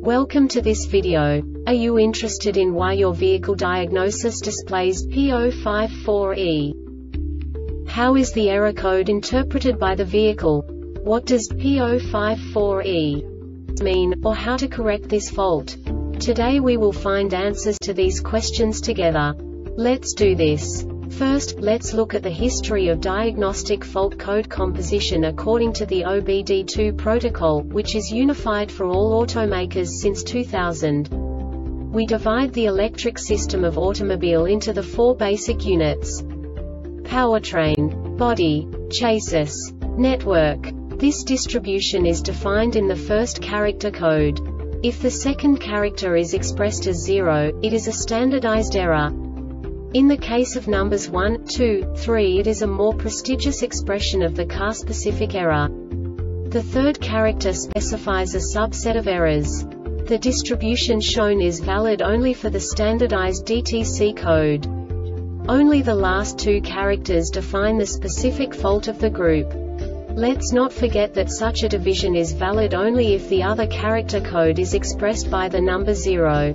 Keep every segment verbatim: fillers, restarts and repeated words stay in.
Welcome to this video. Are you interested in why your vehicle diagnosis displays P zero five four E? How is the error code interpreted by the vehicle? What does P zero five four E mean, or how to correct this fault? Today we will find answers to these questions together. Let's do this. First, let's look at the history of diagnostic fault code composition according to the O B D two protocol, which is unified for all automakers since two thousand. We divide the electric system of automobile into the four basic units: powertrain, body, chassis, network. This distribution is defined in the first character code. If the second character is expressed as zero, it is a standardized error. In the case of numbers one, two, three, it is a more prestigious expression of the car-specific error. The third character specifies a subset of errors. The distribution shown is valid only for the standardized D T C code. Only the last two characters define the specific fault of the group. Let's not forget that such a division is valid only if the other character code is expressed by the number zero.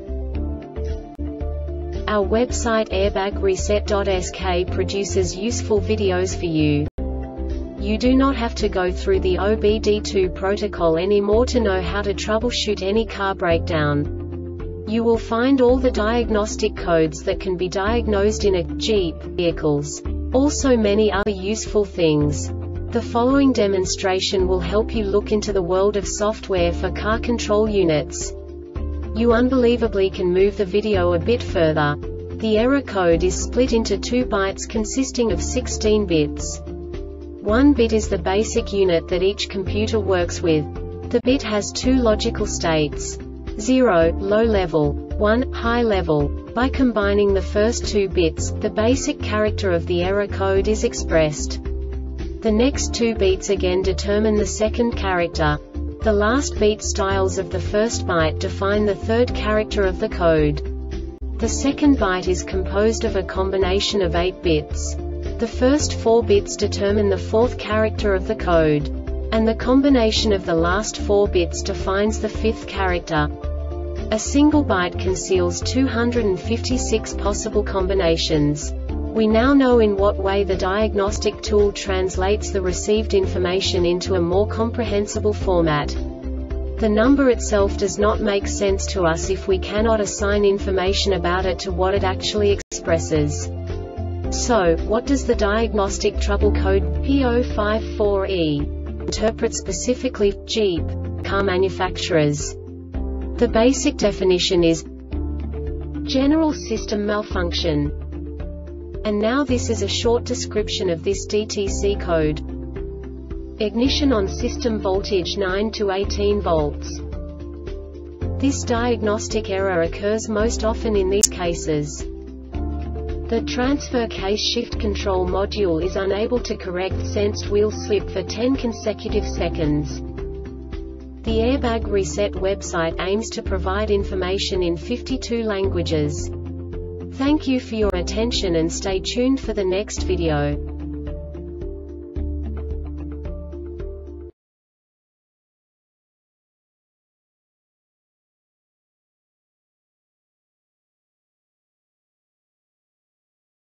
Our website airbag reset dot S K produces useful videos for you. You do not have to go through the O B D two protocol anymore to know how to troubleshoot any car breakdown. You will find all the diagnostic codes that can be diagnosed in a Jeep vehicles. Also many other useful things. The following demonstration will help you look into the world of software for car control units. You unbelievably can move the video a bit further. The error code is split into two bytes consisting of sixteen bits. One bit is the basic unit that each computer works with. The bit has two logical states: zero, low level, one, high level. By combining the first two bits, the basic character of the error code is expressed. The next two beats again determine the second character. The last beat styles of the first byte define the third character of the code. The second byte is composed of a combination of eight bits. The first four bits determine the fourth character of the code. And the combination of the last four bits defines the fifth character. A single byte conceals two hundred fifty-six possible combinations. We now know in what way the diagnostic tool translates the received information into a more comprehensible format. The number itself does not make sense to us if we cannot assign information about it to what it actually expresses. So, what does the diagnostic trouble code P zero five four E interpret specifically for Jeep car manufacturers? The basic definition is general system malfunction. And now this is a short description of this D T C code. Ignition on system voltage nine to eighteen volts. This diagnostic error occurs most often in these cases. The transfer case shift control module is unable to correct sensed wheel slip for ten consecutive seconds. The Airbag Reset website aims to provide information in fifty-two languages. Thank you for your attention and stay tuned for the next video.